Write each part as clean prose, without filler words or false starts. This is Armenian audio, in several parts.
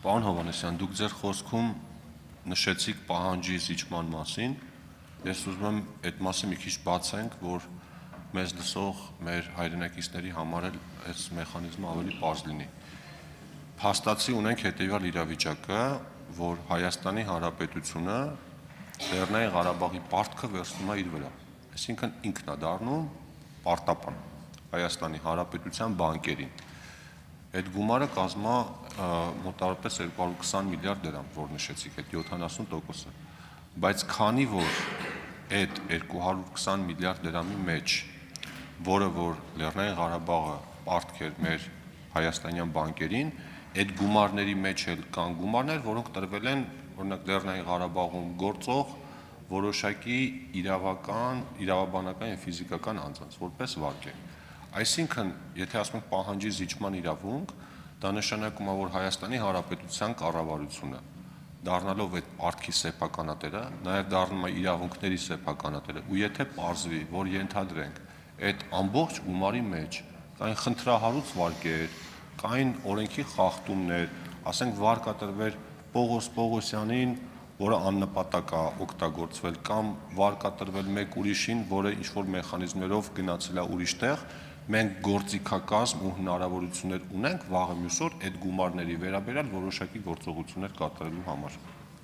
Պարոն Հովհաննիսյան, դուք ձեր խոսքում նշեցիք պահանջի զիջման մասին, ես ուզում եմ այդ մասը մի քիչ բացենք, որ մեզ լսող մեր հայրենակիցների համար էլ այս մեխանիզմը ավելի պարզ լինի։ Փաստացի ունենք հետևյալ իրավիճակը, որ Հայաստանի Հանրապետությունը Լեռնային Ղարաբաղի պարտքը վերցնում է իր վրա, այսինքն ինքն է դառնում պարտապան Հայաստանի Հանրապետության բանկերին։ Այդ գումարը կազմա մոտավորապես 220 միլիարդ դրամ, որ նշեցիք, այդ 70%-ը, բայց քանի որ այդ 220 միլիարդ դրամի մեջ, որը որ Լեռնային Ղարաբաղը պարտք էր մեր հայաստանյան բանկերին, այդ գումարների մեջ էլ կան գումարներ, որոնք տրվել են, օրինակ Լեռնային Ղարաբաղում գործող որոշակի իրավաբանական եւ ֆիզիկական անձանց, որպես վարկ է։ Այսինքն, եթե ասում ենք պահանջի զիջման իրավունք, դա նշանակում է, որ Հայաստանի Հանրապետության կառավարությունը դառնալով այդ պարտքի սեփականատերը, նաև դառնում է իրավունքների սեփականատերը, ու եթե պարզվի, որ ենթադրենք այդ ամբողջ գումարի մեջ կային խնդրահարույց վարկեր, կային օրենքի խախտումներ, ասենք վարկ է տրվել Պողոս Պողոսյանին, որը աննպատակ է օգտագործվել, կամ վարկ է տրվել մեկ ուրիշին, որը ինչ-որ մեխանիզմներով գնացել է ուրիշ տեղ, մենք գործիքակազմ ու հնարավորություններ ունենք վաղը մյուս օր այդ գումարների վերաբերյալ որոշակի գործողություններ կատարելու համար։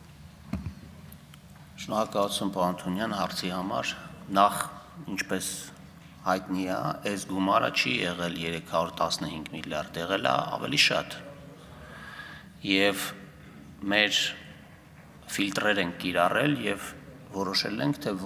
Շնորհակալություն պարոն Թունյան հարցի համար։ Նախ, ինչպես հայտնի է, այս գումարը չի եղել 315 միլիարդ, եղել է ավելի շատ։ Եվ մեր ֆիլտրեր ենք կիրառել եւ որոշել ենք, թե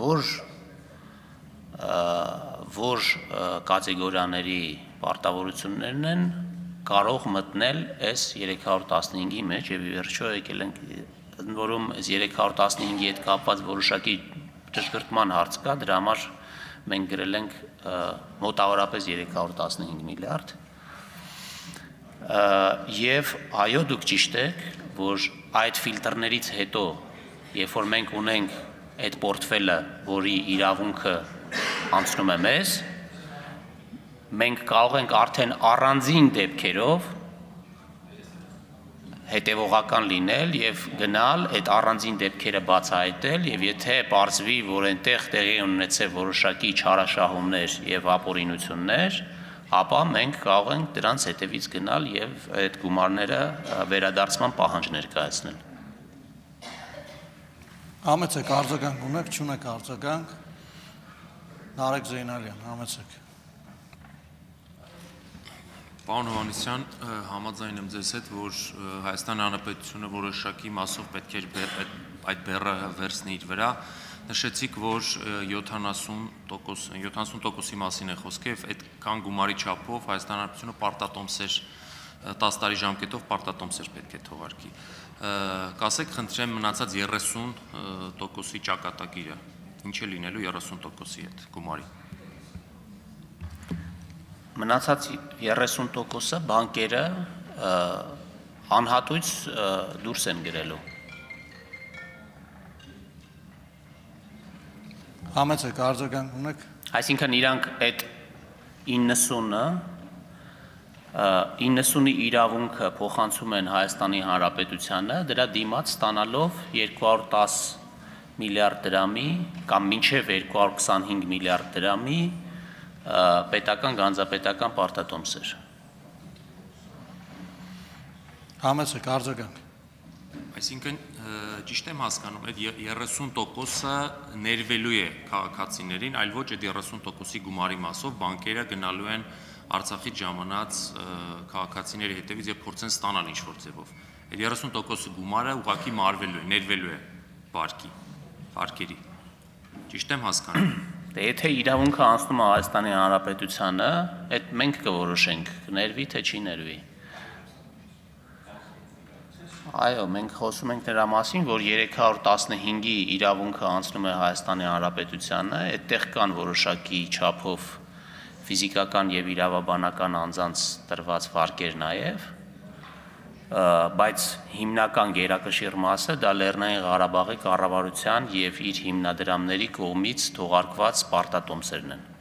որ կատեգորիաների պարտավորություններն են կարող մտնել այս 315-ի մեջ եւ ի վերջո եկել ենք, որում այս 315-ի հետ կապված որոշակի ճշգրտման հարց կա, դրա համար մենք գրել ենք մոտավորապես 315 միլիարդ։ Եվ այո, դուք ճիշտ եք, որ այդ ֆիլտրներից հետո, երբ որ մենք ունենք այդ պորտֆելը, որի իրավունքը անցնում է մեզ, մենք կարող ենք արդեն առանձին դեպքերով հետևողական լինել եւ գնալ այդ առանձին դեպքերը բացահայտել եւ եթե պարզվի, որ այնտեղ տեղի ունեցել որոշակի չարաշահումներ եւ ապօրինություններ, ապա մենք կարող ենք դրանց հետևից գնալ եւ այդ գումարները վերադարձման պահանջ ներկայացնել։ Համեցեք արձագանք ունեք, չունեք արձագանք։ Նարեկ Զեյնալյան, համեցեք։ Պարոն Հովհաննիսյան, համաձայն եմ ձեզ հետ, որ Հայաստանի Հանրապետությունը որոշակի մասով պետք է այդ բեռը վերցնի իր վրա։ Նշեցիք, որ 70%-ի մասին է խոսքը եւ այդ կան գումարի չափով Հայաստանի Հանրապետությունը պարտատոմսեր 10 տարի ժամկետով պարտատոմսեր պետք է թողարկի։ Կասեք, խնդրեմ, մնացած 30%-ի ճակատագիրը ինչ է լինելու 30%-ի հետ գումարի։ Մնացած 30%-ը բանկերը անհատույց դուրս են գրելու։ Համեցեք արձագանք ունեք։ Այսինքն իրանք այդ 90-ի իրավունքը փոխանցում են Հայաստանի Հանրապետությանը, դրա դիմաց ստանալով 210 միլիարդ դրամի կամ մինչև 225 միլիարդ դրամի պետական գանձապետական պարտատոմսեր։ Համեցեք արձագանք։ Այսինքն ճիշտ եմ հասկանում, այդ 30%-ը ներվելու է քաղաքացիներին, այլ ոչ այդ 30%-ի գումարի մասով բանկերը գնալու են Արցախից ժամանած քաղաքացիների հետևից եւ փորձեն ստանալ ինչ-որ ձևով։ Այդ 30% գումարը ուղղակի մարվելու է, ներվելու է բանկերի։ Ճիշտ եմ հասկանում։ Դե եթե իրավունքը անցնում է Հայաստանի Հանրապետությանը, այդ մենք կորոշենք, կներվի թե չի ներվի։ Այո, մենք խոսում ենք նրա մասին, որ 315-ի իրավունքը անցնում է Հայաստանի Հանրապետությանը, այդտեղ կան որոշակի չափով ֆիզիկական եւ իրավաբանական անձանց տրված վարկեր նաեւ, բայց հիմնական գերակշիռ մասը դա Լեռնային Ղարաբաղի կառավարության եւ իր հիմնադրամների կողմից թողարկված պարտատոմսերն են։